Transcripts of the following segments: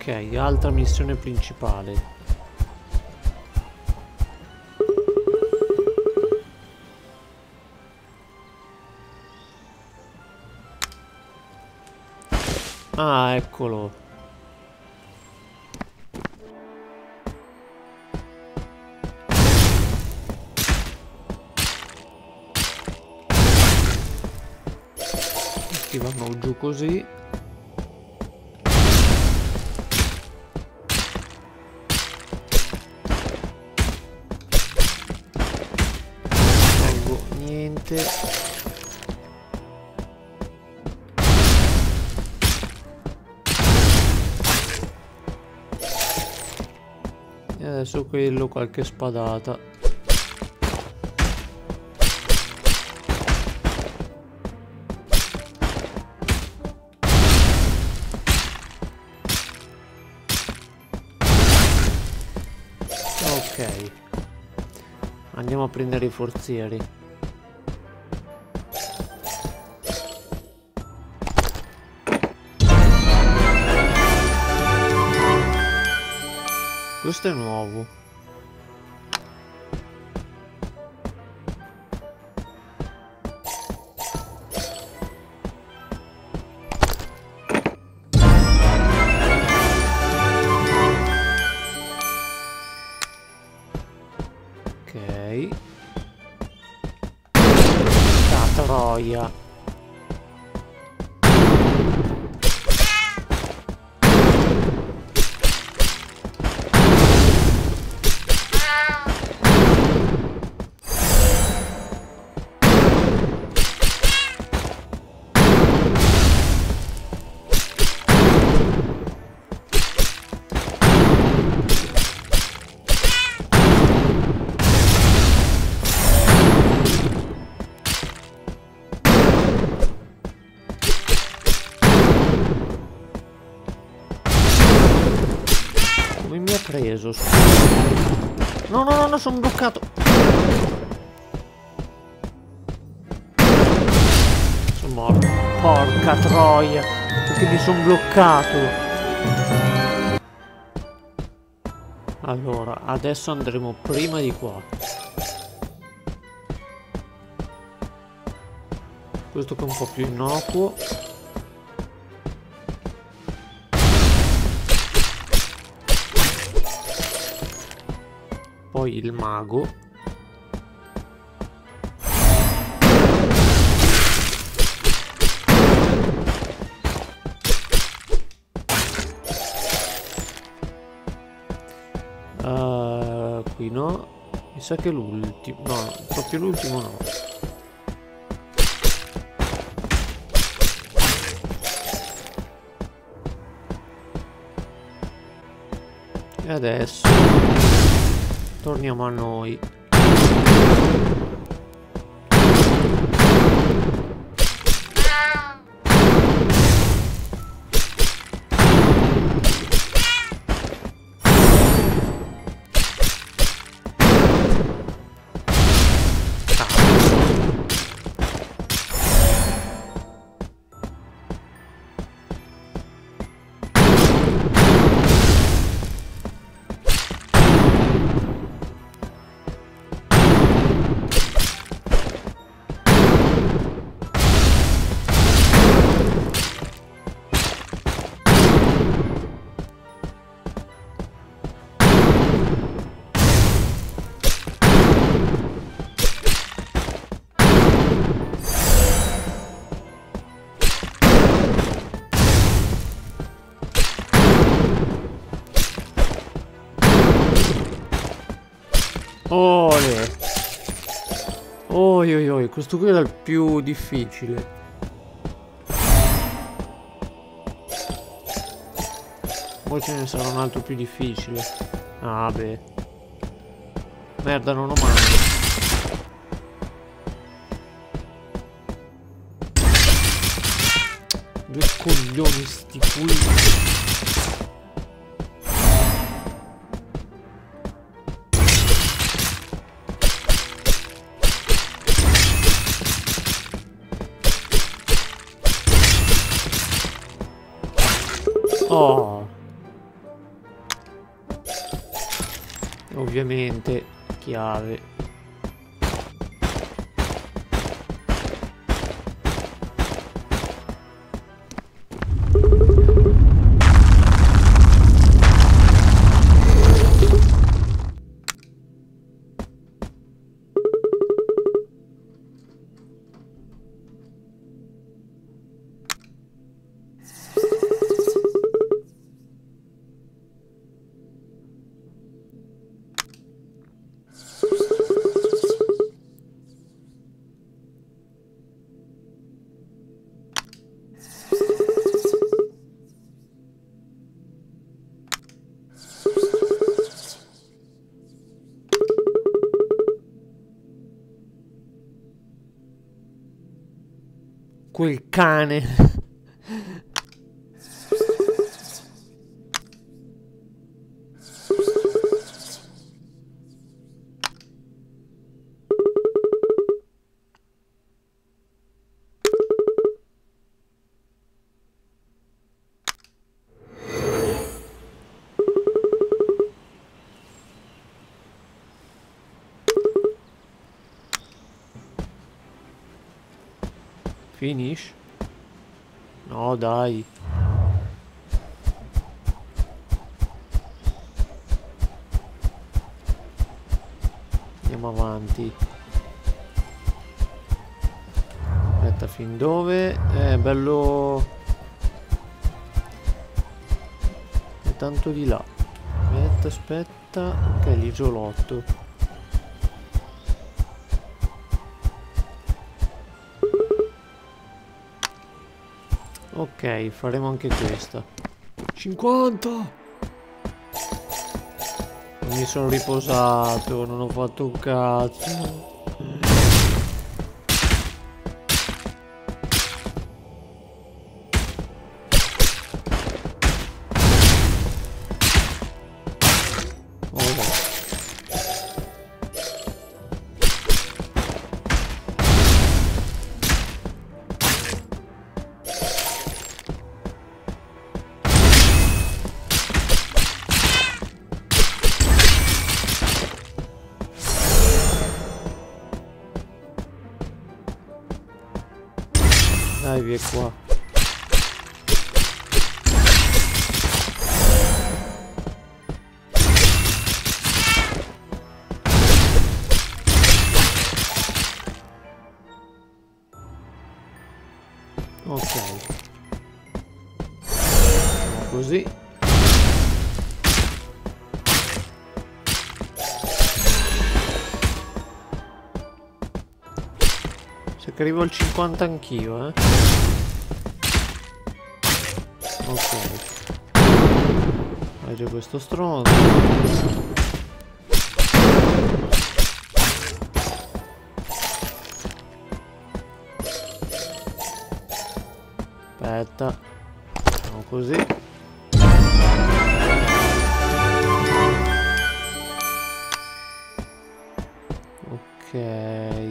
Ok, altra missione principale. Ah, eccolo. Questi vanno giù così. Tolgo niente. E adesso quello qualche spadata. Ok, andiamo a prendere i forzieri. Questo è nuovo. Ok. La troia. Come mi ha preso? No, no, no, no, sono bloccato. Sono morto. Porca troia. Perché mi sono bloccato. Allora, adesso andremo prima di qua. Questo che è un po' più innocuo. Poi il mago. Qui no. Mi sa che l'ultimo. No, proprio l'ultimo no. E adesso torniamo a noi. Ole. Oi oi oi, questo qui era il più difficile. Poi ce ne sarà un altro più difficile. Ah beh. Merda, non ho mano. Due coglioni sti qui. Oh, ovviamente chiave. Quel cane. Finish? No, dai. Andiamo avanti. Aspetta, fin dove? Bello. È tanto di là. Aspetta. Ok, l'isolotto. Ok, faremo anche questa. 50! Non mi sono riposato, non ho fatto un cazzo. Dai, via qua. Ok. Così. Se che arrivo al 50 anch'io, Ok. Vai già questo stronzo. Aspetta. Facciamo così. Ok.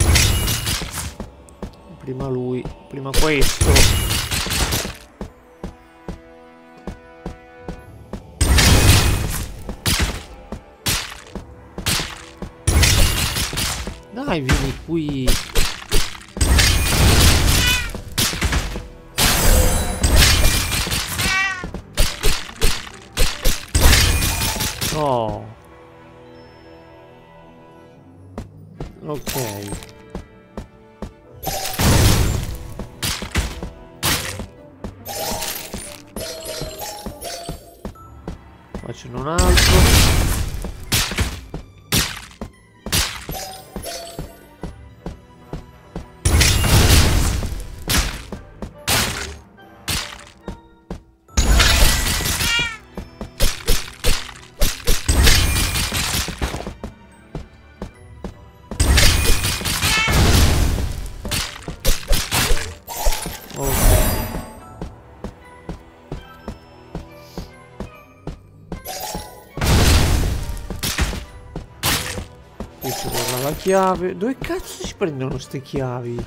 Prima lui, prima questo. Dai, vieni qui. Oh. Ok. Faccio un altro. Qui ci vorrà la chiave. Dove cazzo si prendono ste chiavi?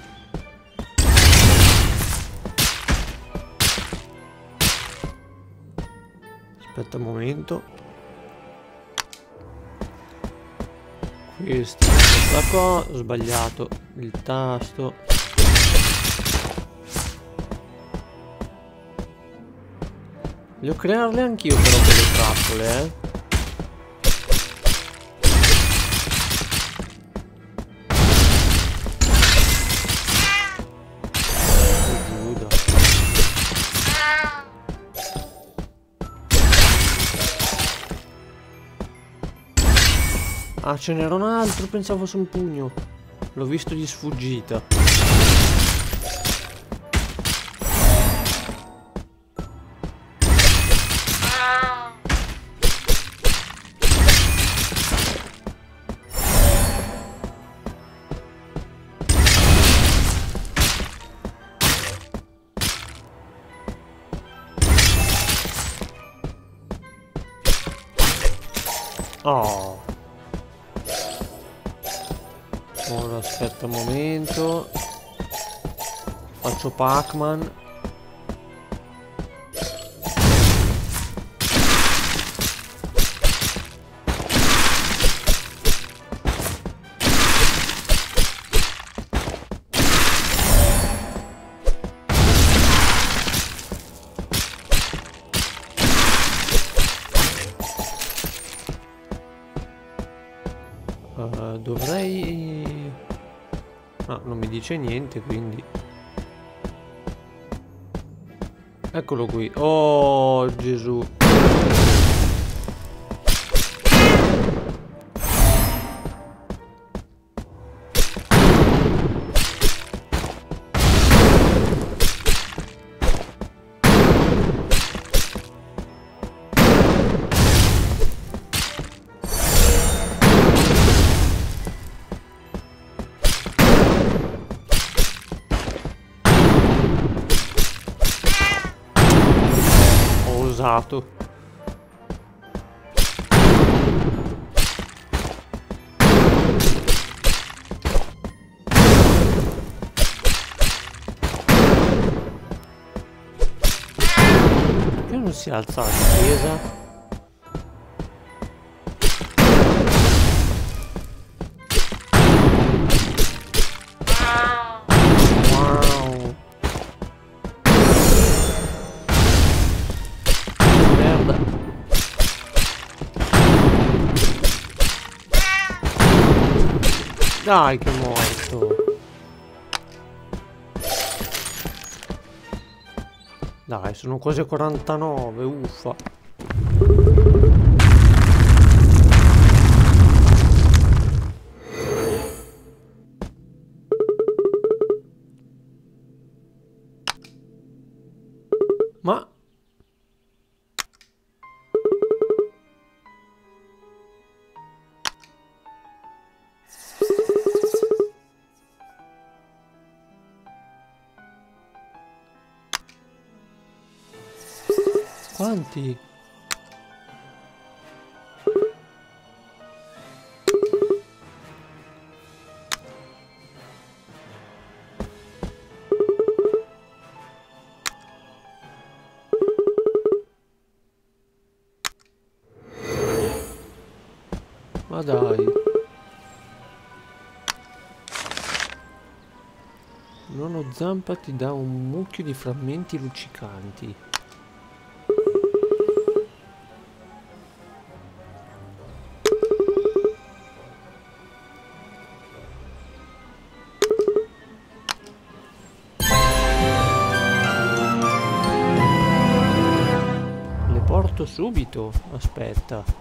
Aspetta un momento. Questa qua, ho sbagliato il tasto. Voglio crearle anch'io però quelle trappole, Giuda. Ah, ce n'era un altro, pensavo fosse un pugno. L'ho visto di sfuggita. Oh. Ora aspetta un momento. Faccio Pac-Man. Dovrei... Ah, non mi dice niente, quindi... Eccolo qui. Oh, Gesù. Usato. Perché non si alza la difesa? Dai che è morto. Dai, sono quasi a 49, uffa. Ma... Quanti? Ma dai. Nono zampa ti dà un mucchio di frammenti luccicanti. Le porto subito. Aspetta.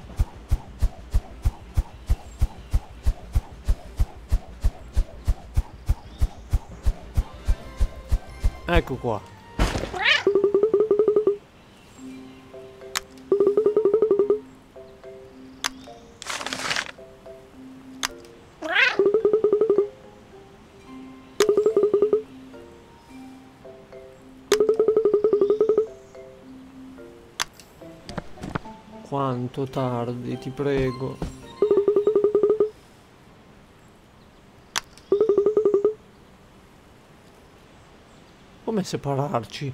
Ecco qua. Quanto tardi, ti prego. Come separarci?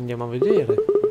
Andiamo a vedere.